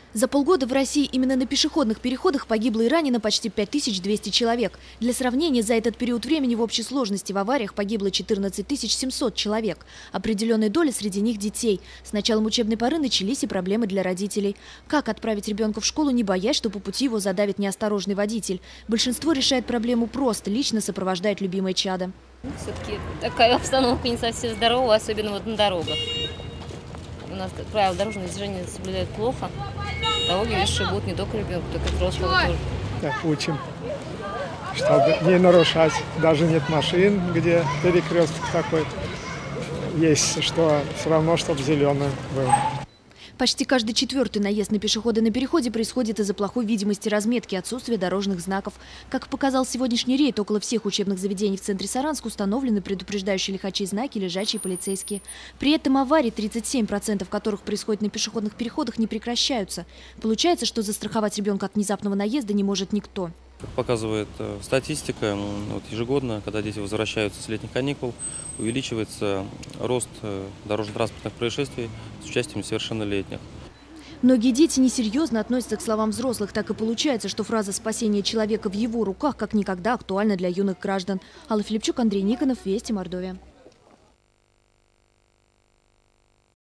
За полгода в России именно на пешеходных переходах погибло и ранено почти 5200 человек. Для сравнения, за этот период времени в общей сложности в авариях погибло 14 700 человек. Определенная доля среди них детей. С началом учебной поры начались и проблемы для родителей. Как отправить ребенка в школу, не боясь, что по пути его задавит неосторожный водитель? Большинство решает проблему просто, лично сопровождает любимое чадо. Все-таки такая обстановка не совсем здоровая, особенно вот на дорогах. У нас правила дорожного движения соблюдают плохо. Дороги везшие будут не только ребенку, только и взрослого тоже. Так учим, чтобы не нарушать. Даже нет машин, где перекресток такой. Есть, что все равно, чтобы зеленый был. Почти каждый четвертый наезд на пешехода на переходе происходит из-за плохой видимости разметки, отсутствия дорожных знаков. Как показал сегодняшний рейд, около всех учебных заведений в центре Саранска установлены предупреждающие лихачей знаки, лежачие полицейские. При этом аварии, 37% которых происходят на пешеходных переходах, не прекращаются. Получается, что застраховать ребенка от внезапного наезда не может никто. Как показывает статистика, ежегодно, когда дети возвращаются с летних каникул, увеличивается рост дорожно-транспортных происшествий с участием несовершеннолетних. Многие дети несерьезно относятся к словам взрослых. Так и получается, что фраза «спасение человека в его руках» как никогда актуальна для юных граждан. Алла Филипчук, Андрей Никонов, Вести, Мордовия.